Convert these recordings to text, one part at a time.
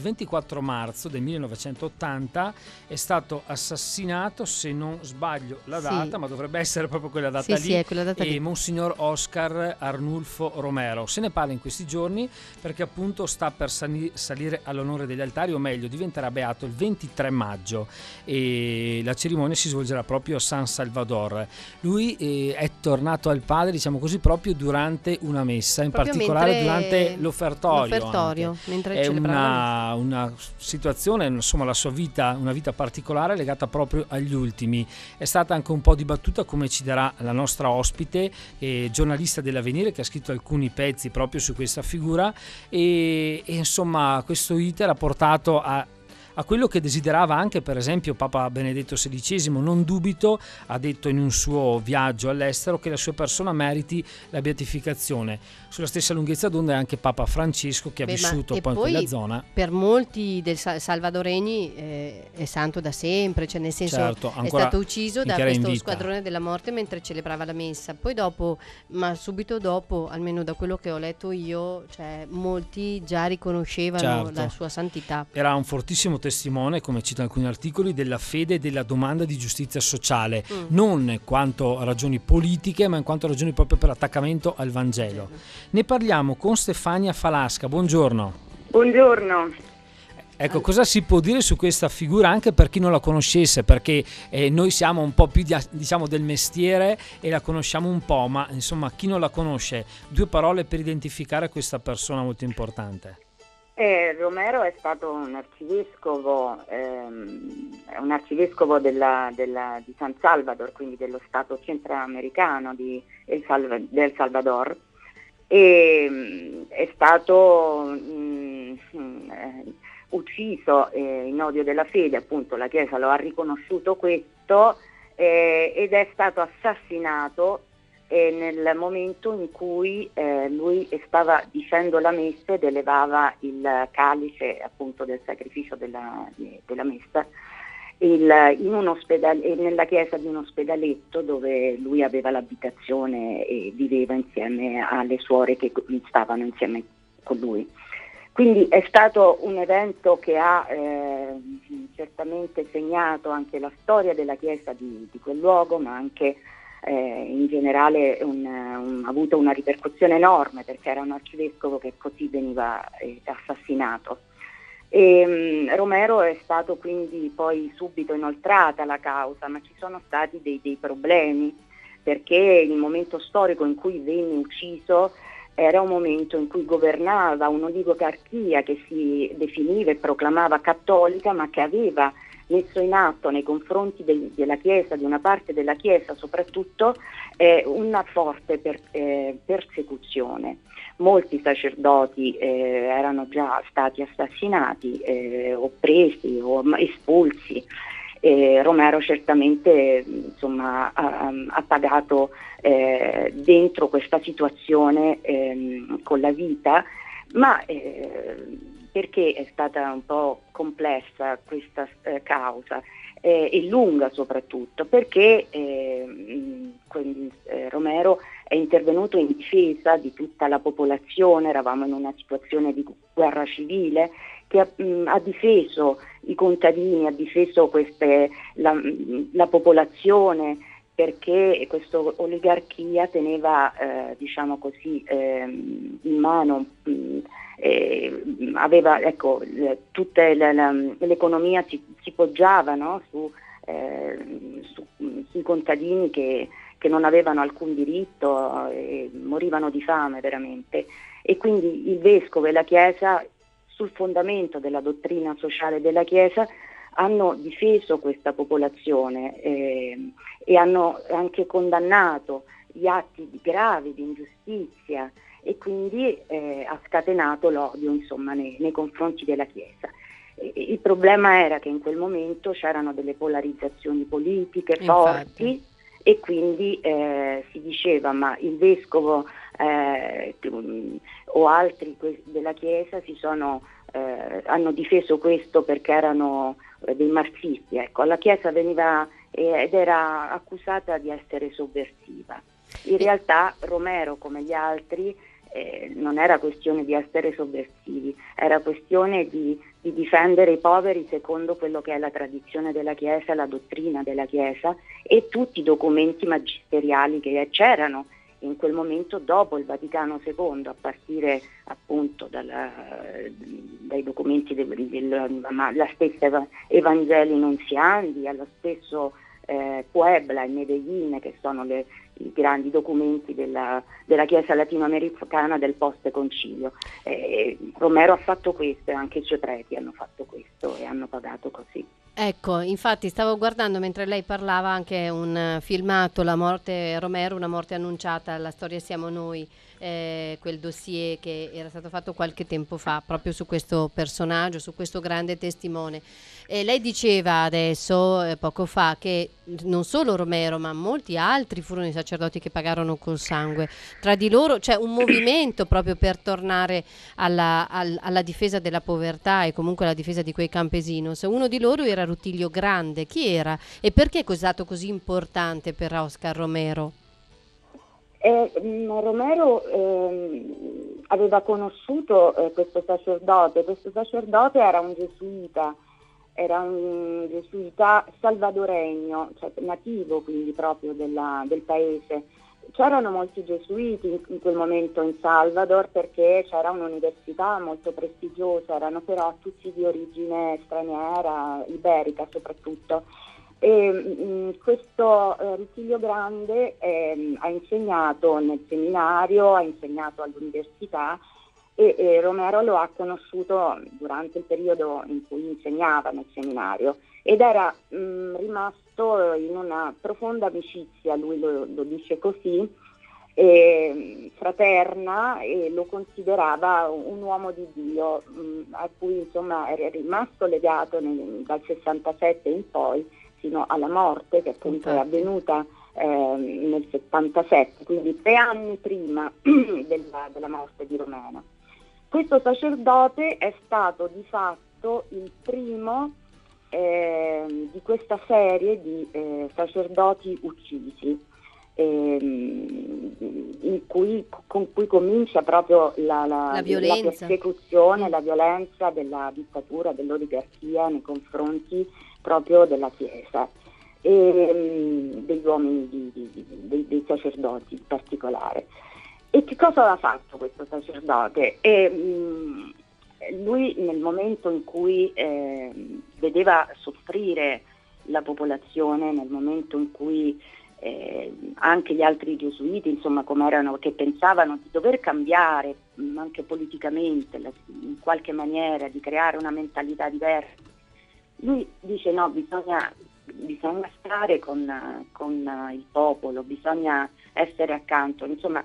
24 marzo del 1980 è stato assassinato, se non sbaglio la data, ma dovrebbe essere proprio quella data lì, è quella data lì. Monsignor Oscar Arnulfo Romero. Se ne parla in questi giorni perché appunto sta per salire all'onore degli altari, o meglio diventerà beato il 23 maggio e la cerimonia si svolgerà proprio a San Salvador. Lui è tornato al Padre, diciamo così, proprio durante una messa, in Proprio particolare durante l'offertorio. Mentre è celebrava una situazione, insomma, la sua vita, una vita particolare legata proprio agli ultimi. È stata anche un po' dibattuta, come ci darà la nostra ospite, giornalista dell'Avvenire, che ha scritto alcuni pezzi proprio su questa figura e insomma questo iter ha portato a quello che desiderava anche per esempio Papa Benedetto XVI. Non dubito, ha detto in un suo viaggio all'estero, che la sua persona meriti la beatificazione. Sulla stessa lunghezza d'onda è anche Papa Francesco, che ha vissuto poi in quella zona. Per molti del salvadoregni è santo da sempre, cioè nel senso, certo, è stato ucciso da questo squadrone della morte mentre celebrava la messa. Poi dopo, ma subito dopo, almeno da quello che ho letto io, cioè molti già riconoscevano la sua santità. Era un fortissimo testimone, come cita alcuni articoli, della fede e della domanda di giustizia sociale, non quanto a ragioni politiche, ma in quanto a ragioni proprio per attaccamento al Vangelo. Ne parliamo con Stefania Falasca. Buongiorno. Buongiorno. Ecco, cosa si può dire su questa figura anche per chi non la conoscesse, perché noi siamo un po' più diciamo del mestiere e la conosciamo un po', ma insomma chi non la conosce, 2 parole per identificare questa persona molto importante. Romero è stato un arcivescovo di San Salvador, quindi dello stato centroamericano del Salvador, e è stato ucciso in odio della fede, appunto la Chiesa lo ha riconosciuto questo, ed è stato assassinato nel momento in cui lui stava dicendo la messa ed elevava il calice appunto del sacrificio della messa in un nella chiesa di un ospedaletto dove lui aveva l'abitazione e viveva insieme alle suore che stavano insieme con lui. Quindi è stato un evento che ha certamente segnato anche la storia della Chiesa di quel luogo, ma anche in generale ha avuto una ripercussione enorme, perché era un arcivescovo che così veniva assassinato. Romero è stato quindi poi subito inoltrata la causa, ma ci sono stati dei problemi, perché il momento storico in cui venne ucciso era un momento in cui governava un'oligarchia che si definiva e proclamava cattolica, ma che aveva messo in atto nei confronti della Chiesa, di una parte della Chiesa soprattutto, una forte persecuzione. Molti sacerdoti erano già stati assassinati, o presi o espulsi. Romero certamente insomma, ha pagato dentro questa situazione con la vita, ma perché è stata un po' complessa questa causa e lunga soprattutto, perché Romero è intervenuto in difesa di tutta la popolazione. Eravamo in una situazione di guerra civile, che ha difeso i contadini, ha difeso la popolazione, perché questa oligarchia teneva diciamo così in mano aveva, ecco, tutta l'economia si poggiava, no? Sui contadini che non avevano alcun diritto e morivano di fame veramente, e quindi il vescovo e la Chiesa, sul fondamento della dottrina sociale della Chiesa, hanno difeso questa popolazione e hanno anche condannato gli atti gravi di ingiustizia, e quindi ha scatenato l'odio, insomma, nei confronti della Chiesa. Il problema era che in quel momento c'erano delle polarizzazioni politiche forti, e quindi si diceva, ma il vescovo o altri della Chiesa hanno difeso questo perché erano dei marxisti. Ecco, la Chiesa veniva ed era accusata di essere sovversiva. In realtà Romero, come gli altri, non era questione di essere sovversivi, era questione di difendere i poveri secondo quello che è la tradizione della Chiesa, la dottrina della Chiesa e tutti i documenti magisteriali che c'erano in quel momento dopo il Vaticano II, a partire appunto dai documenti della stessa Evangeli Nunziandi, allo stesso Puebla e Medellin, che sono i grandi documenti della Chiesa latinoamericana del post-concilio. Romero ha fatto questo e anche i suoi preti hanno fatto questo e hanno pagato così. Ecco, infatti stavo guardando mentre lei parlava anche un filmato, La morte Romero, una morte annunciata, la storia siamo noi, quel dossier che era stato fatto qualche tempo fa proprio su questo personaggio, su questo grande testimone. Lei diceva adesso, poco fa, che non solo Romero ma molti altri furono i sacerdoti che pagarono col sangue. Tra di loro c'è un movimento proprio per tornare alla difesa della povertà e comunque alla difesa di quei campesinos. Uno di loro era Rutilio Grande. Chi era e perché è stato così importante per Oscar Romero? Romero aveva conosciuto questo sacerdote era un gesuita salvadoregno, cioè nativo quindi proprio del paese. C'erano molti gesuiti in quel momento in Salvador perché c'era un'università molto prestigiosa, erano però tutti di origine straniera, iberica soprattutto. Questo Rutilio Grande ha insegnato nel seminario, ha insegnato all'università e Romero lo ha conosciuto durante il periodo in cui insegnava nel seminario ed era rimasto in una profonda amicizia, lui lo dice così, fraterna, e lo considerava un uomo di Dio a cui insomma era rimasto legato dal 67 in poi fino alla morte, che appunto è avvenuta nel 77, quindi 3 anni prima della morte di Romero. Questo sacerdote è stato di fatto il primo di questa serie di sacerdoti uccisi, con cui comincia proprio la persecuzione, la violenza della dittatura, dell'oligarchia nei confronti proprio della Chiesa e degli uomini, dei sacerdoti in particolare. E che cosa aveva fatto questo sacerdote? Lui nel momento in cui vedeva soffrire la popolazione, nel momento in cui anche gli altri gesuiti, insomma, come erano, che pensavano di dover cambiare anche politicamente, in qualche maniera, di creare una mentalità diversa, lui dice no, bisogna stare con il popolo, bisogna essere accanto, insomma,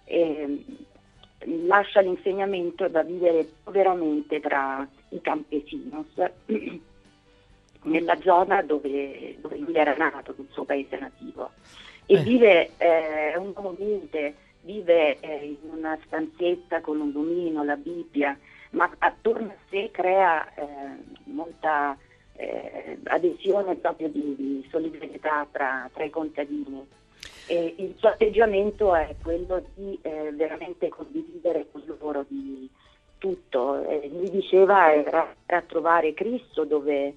lascia l'insegnamento da vivere veramente tra i campesinos nella zona dove lui era nato, nel suo paese nativo, e vive un uomo mite, vive in una stanzetta con un lumino, la Bibbia, ma attorno a sé crea molta adesione proprio di solidarietà tra i contadini. E il suo atteggiamento è quello di veramente condividere con loro di tutto. Lui diceva era trovare Cristo dove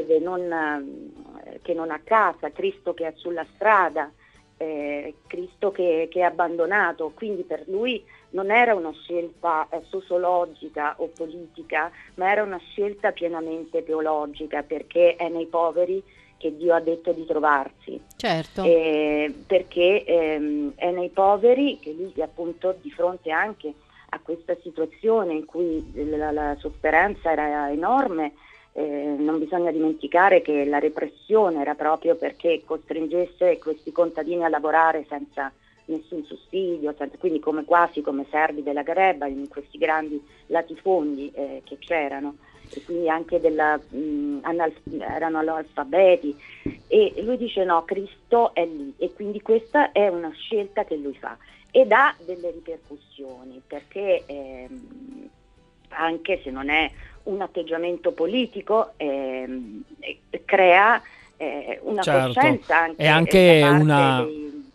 che non a casa, Cristo che è sulla strada, Cristo che è abbandonato. Quindi per lui non era una scelta sociologica o politica, ma era una scelta pienamente teologica, perché è nei poveri che Dio ha detto di trovarsi. Certo. Perché è nei poveri che lui, appunto, di fronte anche a questa situazione in cui la sofferenza era enorme, non bisogna dimenticare che la repressione era proprio perché costringesse questi contadini a lavorare senza nessun sussidio, quindi quasi come servi della Gareba in questi grandi latifondi che c'erano, e quindi anche erano analfabeti, e lui dice no, Cristo è lì, e quindi questa è una scelta che lui fa ed ha delle ripercussioni, perché anche se non è un atteggiamento politico, crea una coscienza anche, è anche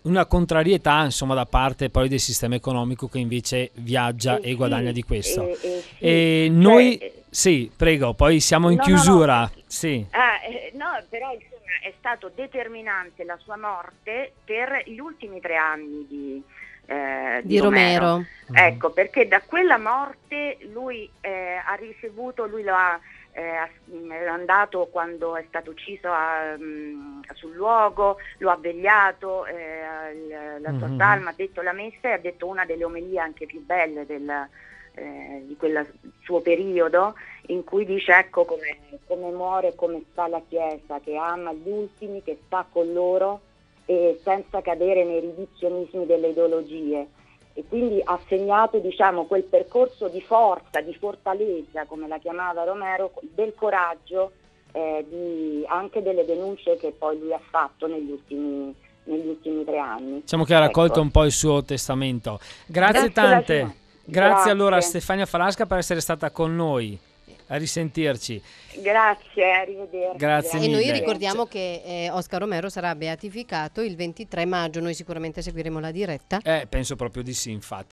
una contrarietà, insomma, da parte poi del sistema economico che invece viaggia e guadagna di questo. E noi, sì, prego, poi siamo in chiusura. No. Sì. No, però insomma è stato determinante la sua morte per gli ultimi 3 anni di Romero. Ecco, perché da quella morte lui ha ricevuto, lui lo ha è andato quando è stato ucciso sul luogo, lo ha vegliato, la sua salma, ha detto la messa e ha detto una delle omelie anche più belle di quel suo periodo, in cui dice ecco come muore, come sta la Chiesa, che ama gli ultimi, che sta con loro e senza cadere nei ridizionismi delle ideologie. E quindi ha segnato, diciamo, quel percorso di forza, di fortaleza, come la chiamava Romero, del coraggio, anche delle denunce che poi lui ha fatto negli ultimi 3 anni. Diciamo che ha raccolto un po' il suo testamento. Grazie tante. Grazie allora a Stefania Falasca per essere stata con noi. A risentirci. Grazie, arrivederci. Grazie mille. E noi ricordiamo che Oscar Romero sarà beatificato il 23 maggio, noi sicuramente seguiremo la diretta. Penso proprio di sì, infatti.